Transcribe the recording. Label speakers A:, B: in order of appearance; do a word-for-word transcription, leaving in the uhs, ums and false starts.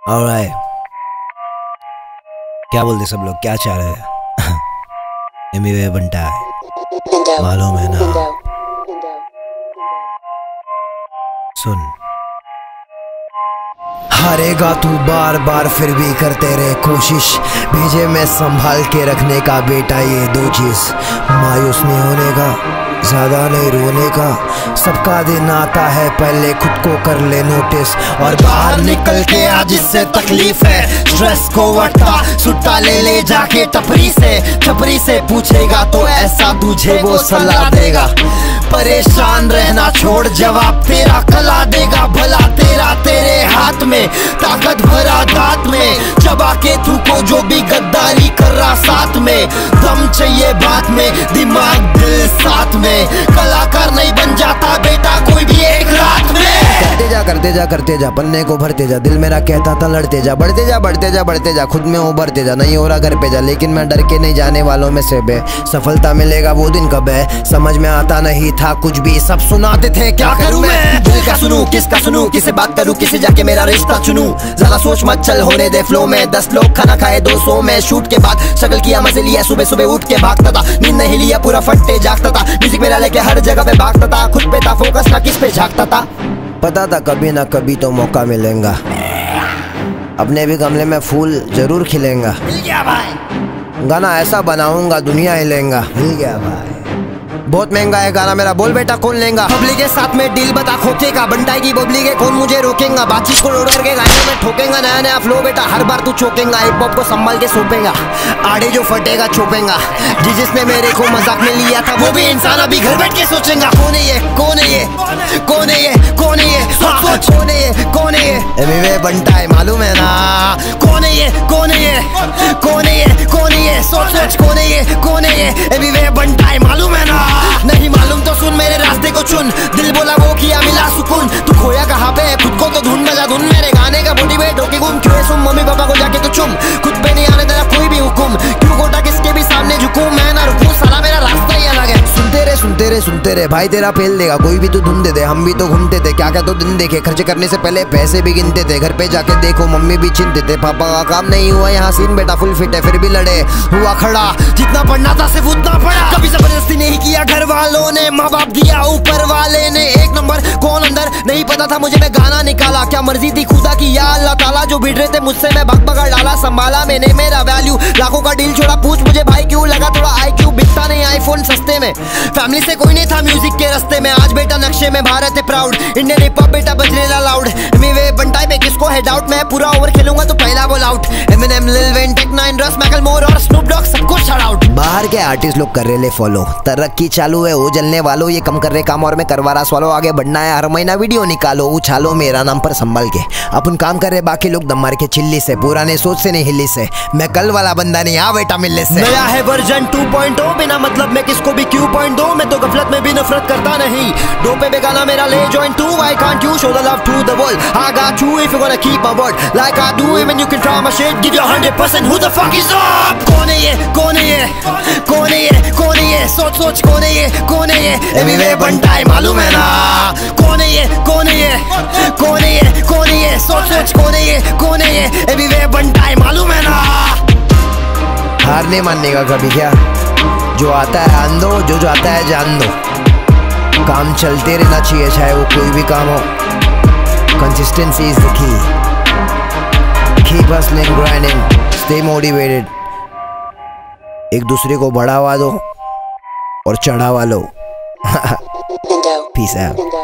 A: Alright, क्या बोलते सब लोग, क्या चाह रहे हैं? एमिवे बनता है, मालूम है ना? सुन, हारेगा तू बार बार फिर भी करते रहे कोशिश, भेजे में संभाल के रखने का बेटा ये दो चीज, मायूस नहीं होने का, ज्यादा नहीं रोने का, सबका दिन आता है पहले खुद को कर ले नोटिस, और बाहर निकल के आज इससे तकलीफ है, स्ट्रेस को वटा सुट्टा ले ले जाके टपरी से, टपरी से पूछेगा तो ऐसा तुझे वो सलाह देगा, परेशान रहना छोड़ जवाब तेरा कला देगा, भला तेरा तेरे हाथ में, ताकत भरा दांत में, चबा के तू को जो भी गद्दारी कर रहा साथ में, दम चाहिए बात में, दिमाग दिल साथ में, कलाकार नहीं बन जाता बेटा कोई भी एक रात में। करते जा करते जा करते जा, पन्ने को भरते जा, दिल मेरा कहता था लड़ते जा, बढ़ते जा बढ़ते जा बढ़ते जा, खुद में उभरते जा, नहीं हो रहा घर पे जा, लेकिन मैं डर के नहीं जाने वालों में से बे, सफलता मिलेगा वो दिन कब है, समझ में आता नहीं था कुछ भी, सब सुनाते थे क्या करूं मैं, दिल का सुनूं किसका सुनूं, किसे बात करूं किसे जाके मेरा रिश्ता चुनूं, ज्यादा सोच मत चल होने दे फ्लो में, दस लोग खाना खाए दो सौ में, शूट के बाद शक्ल किया मजे लिया, सुबह सुबह उठ के भागता था, नींद नहीं लिया पूरा फट्टे जागता था, म्यूजिक मेरा लेके हर जगह पे भागता था, खुद पे था फोकस ना किस पे झांकता था, पता था कभी ना कभी तो मौका मिलेगा, अपने भी गमले में फूल जरूर खिलेगा, मिल गया भाई, गाना ऐसा बनाऊंगा दुनिया हिलेगा, मिल गया भाई, बहुत महंगा है गाना मेरा, बोल बेटा कौन लेगा, पब्लिक के साथ में डील बता खोकेगा, बंटाई की बबली के कौन मुझे रोकेगा, बातचीत को रोड करके गाने में ठोकेगा, नया नया फ्लो बेटा हर बार तू चौकेगा, एक पॉप को संभाल के सौंपेगा, आड़े जो फटेगा छोपेगा, जी जिसने मेरे को मजाक में लिया था वो भी इंसान अभी घर बैठ के सोचेगा, कौन है ये कौन है ये कौन है ये कौन है ये सोच कौन है ये कौन है ये, एमिवे बनता है मालूम है ना, कौन है ये कौन है ये कौन है ये कौन है ये, सोच सोच कौन है ये कौन है ये, एमिवे बनता है मालूम है ना, नहीं मालूम तो सुन मेरे रास्ते को चुन, दिल बोला वो किया मिला सुकून, तू खोया कहाँ पे खुद को तो ढूंढ मजा धुन, मेरे गाने का मोटिवेट होके घूम, क्यों सुन मम्मी पापा को जाके तो चुम, खुद पे नहीं आने तेरा कोई भी हुकुम, क्यों गोटा किसके भी सामने झुकूं, मैं ना रुकूं, साला मेरा रास्ता ही अलग है, सुनते रहे सुनते रहे सुनते रहे भाई तेरा फेल देगा, कोई भी तू धुन दे दे, हम भी तो घूमते थे, क्या क्या तो दिन देखे, खर्च करने से पहले पैसे भी गिनते थे, घर पे जाके देखो मम्मी भी चिंतित थे, पापा का काम नहीं हुआ यहाँ सीन बेटा फुल फिट है, फिर भी लड़े हुआ खड़ा, जितना पढ़ना था सिर्फ उतना पढ़ा, कभी जबरदस्ती नहीं किया घर वालों ने, माँ बाप दिया ऊपर वाले ने, एक नंबर कौन अंदर नहीं पता था मुझे, मैं गाना निकाला, क्या मर्जी थी खुदा की या अल्लाह ताला, जो भिड़ रहे थे मुझसे मैं भग भगा डाला, संभाला मैंने मेरा वैल्यू, लाखों का डील छोड़ा, पूछ मुझे भाई क्यों लगा थोड़ा आई क्यू, बिकता नहीं आईफोन सस्ते में, फैमिली से कोई नहीं था म्यूजिक के रास्ते में, आज बेटा नक्शे में भारत है प्राउड, इंडियन हिप हॉप बेटा बजने लाउड, एमिवे बनटाई में किसको है डाउट, मैं पूरा ओवर खेलूंगा तो पहला ball out, Eminem Lil Wayne take nine रस मैकलमोर और स्नूप डॉग सबको शाउट आउट, बाहर के आर्टिस्ट लोग कर रहे ले फॉलो, तरक्की चालू है वो जलने वालों, ये कम कर रहे काम और मैं करवा रहा सवालों, आगे बढ़ना है हर महीना वीडियो निकालो, उछालो मेरा नाम पर संभल के, अपन काम कर रहे बाकी लोग दम मार के चिल्ली से, पुराने सोच से नहीं हिल्ली से, मैं कल वाला बंदा नहीं आ बेटा मिलने से, नया है वर्जन टू पॉइंट ओ, बिना मतलब मैं किसको भी क्यों पॉइंट दो, मैं तो गफलत में भी नफरत करता नहीं, दो पे बेगाना मेरा ले join to, I can't you show the love to the world, I got you if you gonna keep my word like I do, even you can try my shit, give your hundred percent, who the fuck is up, कौन है ये कौन है ये कौन है ये कौन है ये, सोच सोच कौन है ये कौन है ये, एमिवे बनता है मालूम है ना, कौन है ये कौन है ये कौन है ये कौन है ये, सोच सोच कौन है ये कौन है ये, एमिवे बनता है मालूम है ना, हार नहीं मानने का कभी क्या, जो आता है आन दो, जो जो आता है जान दो, काम चलते रहना चाहिए चाहे वो कोई भी काम हो, consistency is the key, keep hustling grinding, stay motivated, एक दूसरे को बढ़ावा दो और चढ़ावा लो, पीस आउट।